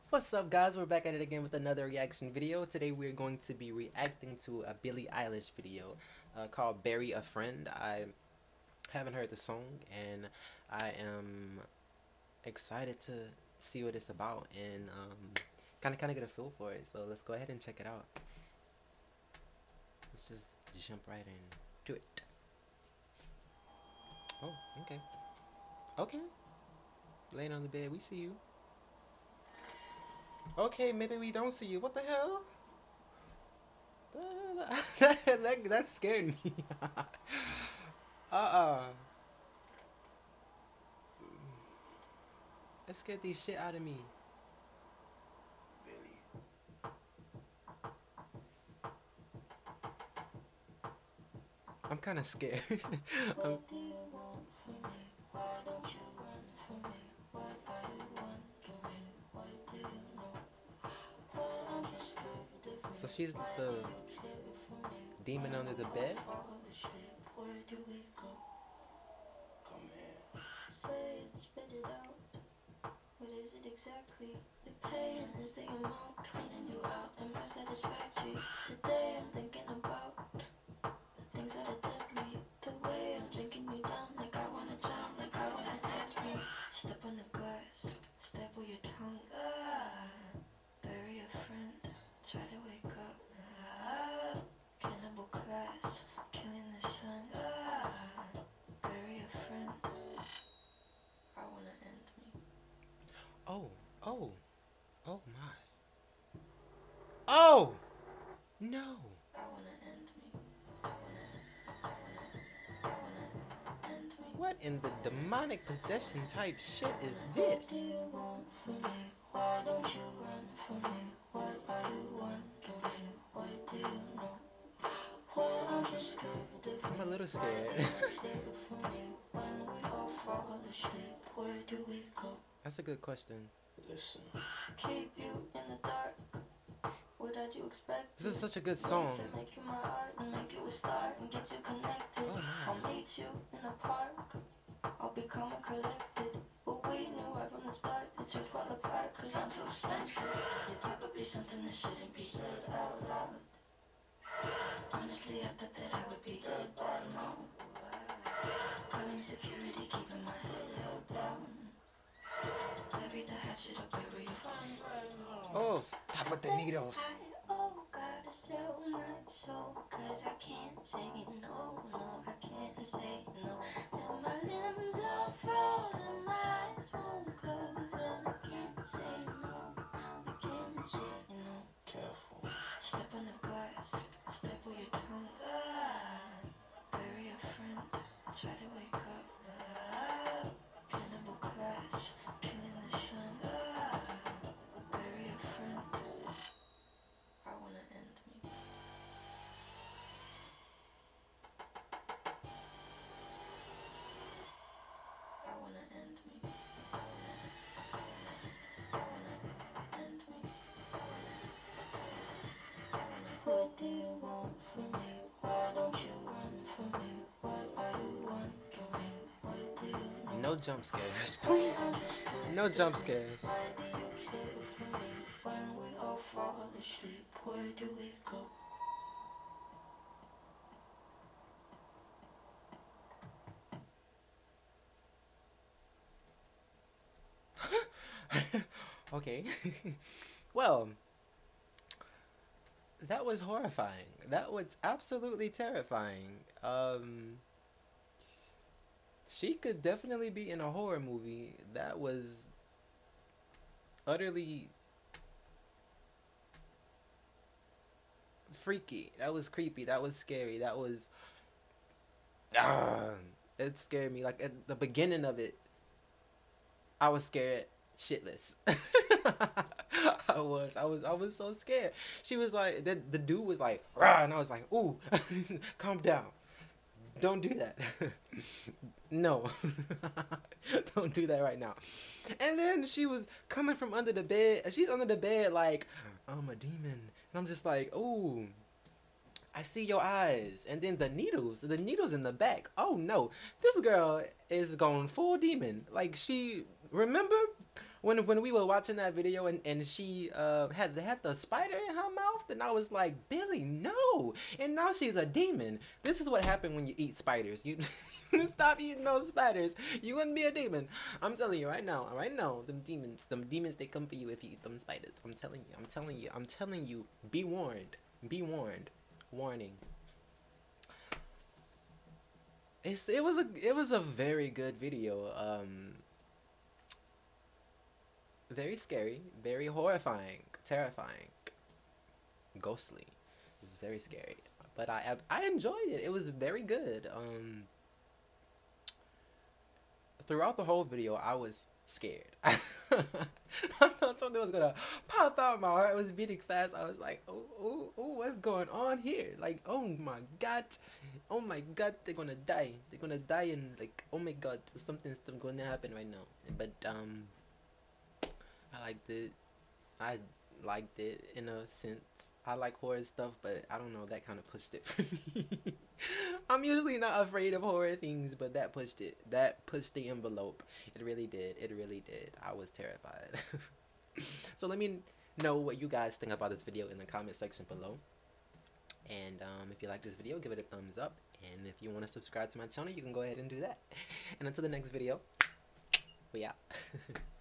What's up, guys? We're back at it again with another reaction video. Today we're going to be reacting to a Billie Eilish video called Bury a Friend. I haven't heard the song and I am excited to see what it's about and kind of get a feel for it. So let's go ahead and check it out. Let's just jump right into it. Oh, okay. Okay. Laying on the bed, we see you. Okay, maybe we don't see you. What the hell? That scared me. uh-uh. That scared the shit out of me. I'm kind of scared. So she's the demon under the bed? Say it, spit it out. What is it exactly? The pain is the amount cleaning you out. Am I satisfactory? Today I'm thinking about the things that are deadly. The way I'm drinking you down, like I wanna drown, like I wanna end me. Step on the glass, staple your tongue. Bury a friend, try to wake up. Cannibal class, killing the sun. Bury a friend. I wanna end me. Oh my. Oh! No. I wanna end me. I wanna end me. What in the demonic possession type shit is this? What do you want from me? Why don't you run from me? What are you wondering? What do you know? Why aren't you scared of me? I'm a little scared. From me? When we all fall asleep, where do we go? That's a good question. Listen. Keep you in the dark. What did you expect? This is such a good song. To make you my art and make you a star and get you connected. I'll meet you in the park. I'll become collected. But we knew right from the start that you'd fall apart, cause I'm too expensive. Your type would be something that shouldn't be said out loud. Honestly, I thought that I would be dead by now. Calling security, keeping my head held down. Bury the hatchet up where you find right now. Oh, stop with the needles. Oh, gotta sell my soul, cause I can't say no, no, I can't say no. Then my limbs are frozen, my eyes won't close, and I can't say no, I can't say no. Careful. Step on the glass, staple your tongue. Bury a friend, try to wake up. Cannibal clash, killing the sun. Bury a friend. I wanna end me. I wanna end me. I wanna end me. What do you want from me? Why don't you run from me? What are you wondering? What do you know? No jump scares, please. No jump scares. Why do you care for me? When we all fall asleep, where do we go? Okay. Well, that was horrifying. That was absolutely terrifying. She could definitely be in a horror movie. That was utterly freaky. That was creepy. That was scary. That was it scared me. Like at the beginning of it, I was scared shitless. I was so scared. She was like, the dude was like, rah, and I was like, ooh, calm down. Don't do that. No. Don't do that right now. And then she was coming from under the bed. She's under the bed like, I'm a demon. And I'm just like, ooh, I see your eyes. And then the needles in the back. Oh no, this girl is going full demon. Like remember when we were watching that video and she had the spider in her mouth, and I was like, Billy, no. And now she's a demon. This is what happened when you eat spiders. You stop eating those spiders. You wouldn't be a demon. I'm telling you right now, them demons, they come for you if you eat them spiders. I'm telling you. Be warned. Be warned. Warning. It was a very good video. Very scary, very horrifying, terrifying, ghostly. It was very scary, but I enjoyed it. It was very good. Throughout the whole video, I was scared. I thought something was gonna pop out. My heart was beating fast. I was like, oh, what's going on here? Like, oh my god, they're gonna die. They're gonna die, and like, oh my god, something's going to happen right now. But I liked it. I liked it in a sense. I like horror stuff, but I don't know, that kind of pushed it for me. I'm usually not afraid of horror things, but that pushed it. That pushed the envelope. It really did. It really did. I was terrified. So let me know what you guys think about this video in the comment section below. And if you like this video, give it a thumbs up. And if you want to subscribe to my channel, you can go ahead and do that. And until the next video, we out.